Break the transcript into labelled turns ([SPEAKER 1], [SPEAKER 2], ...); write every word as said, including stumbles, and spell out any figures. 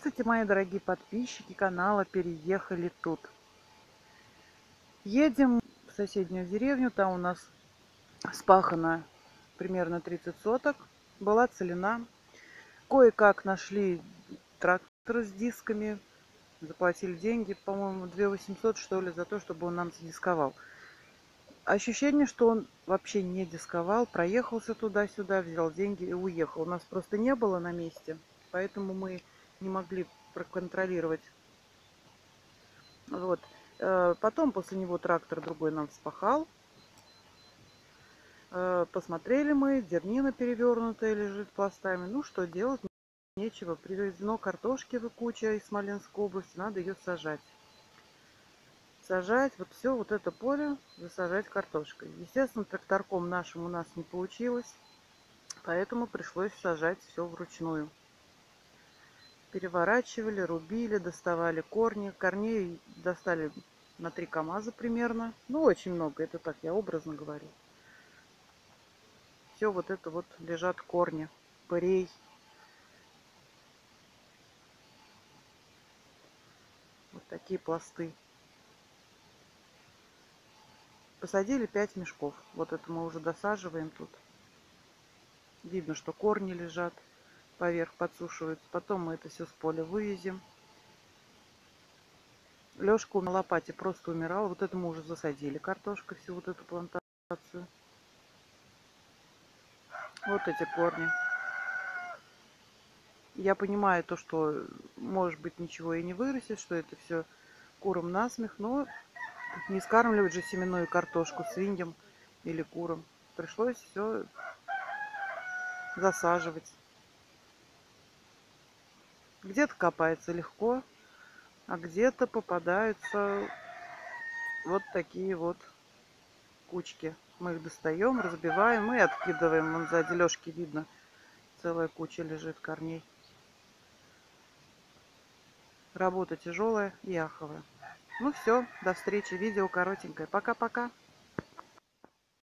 [SPEAKER 1] Здравствуйте, мои дорогие подписчики канала «Переехали тут». Едем в соседнюю деревню, там у нас спахано примерно тридцать соток, была целина. Кое-как нашли трактор с дисками, заплатили деньги, по-моему, две тысячи восемьсот, что ли, за то, чтобы он нам задисковал. Ощущение, что он вообще не дисковал, проехался туда-сюда, взял деньги и уехал. У нас просто не было на месте, поэтому мы не могли проконтролировать. Вот. Потом после него трактор другой нам вспахал. Посмотрели мы, дернина перевернутая лежит пластами. Ну, что делать? Нечего. Привезено картошки куча из Смоленской области. Надо ее сажать. Сажать вот все вот это поле, засажать картошкой. Естественно, тракторком нашим у нас не получилось. Поэтому пришлось сажать все вручную. Переворачивали, рубили, доставали корни. Корней достали на три КАМАЗа примерно. Ну, очень много, это так, я образно говорю. Все вот это вот лежат корни, пырей. Вот такие пласты. Посадили пять мешков. Вот это мы уже досаживаем тут. Видно, что корни лежат поверх, подсушиваются. Потом мы это все с поля вывезем. Лёшка на лопате просто умирал. Вот это мы уже засадили картошкой, всю вот эту плантацию. Вот эти корни. Я понимаю то, что может быть ничего и не вырастет, что это все курам насмех, но не скармливать же семенную картошку свиньям или курам. Пришлось все засаживать. Где-то копается легко, а где-то попадаются вот такие вот кучки. Мы их достаем, разбиваем и откидываем. Вон сзади Лёшки видно, целая куча лежит корней. Работа тяжелая и аховая. Ну все, до встречи. Видео коротенькое. Пока-пока.